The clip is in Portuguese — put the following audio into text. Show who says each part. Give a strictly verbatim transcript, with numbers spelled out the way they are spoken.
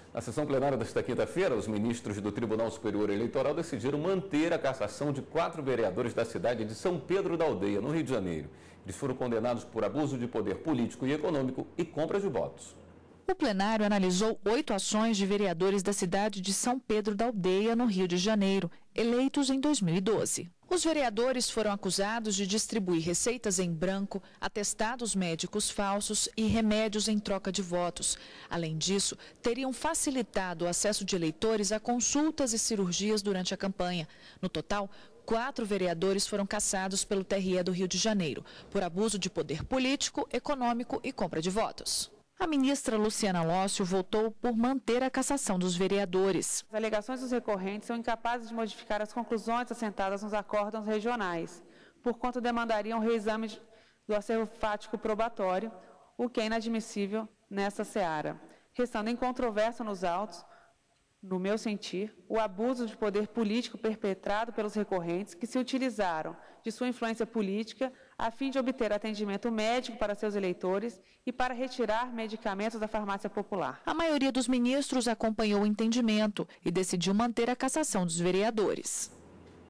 Speaker 1: Na sessão plenária desta quinta-feira, os ministros do Tribunal Superior Eleitoral decidiram manter a cassação de quatro vereadores da cidade de São Pedro da Aldeia, no Rio de Janeiro. Eles foram condenados por abuso de poder político e econômico e compra de votos.
Speaker 2: O plenário analisou oito ações de vereadores da cidade de São Pedro da Aldeia, no Rio de Janeiro, eleitos em dois mil e doze. Os vereadores foram acusados de distribuir receitas em branco, atestados médicos falsos e remédios em troca de votos. Além disso, teriam facilitado o acesso de eleitores a consultas e cirurgias durante a campanha. No total, quatro vereadores foram cassados pelo T R E do Rio de Janeiro, por abuso de poder político, econômico e compra de votos. A ministra Luciana Lócio votou por manter a cassação dos vereadores.
Speaker 3: As alegações dos recorrentes são incapazes de modificar as conclusões assentadas nos acórdãos regionais, porquanto demandariam o reexame do acervo fático probatório, o que é inadmissível nessa seara. Restando incontroverso nos autos, no meu sentir, o abuso de poder político perpetrado pelos recorrentes que se utilizaram de sua influência política a fim de obter atendimento médico para seus eleitores e para retirar medicamentos da farmácia popular.
Speaker 2: A maioria dos ministros acompanhou o entendimento e decidiu manter a cassação dos vereadores.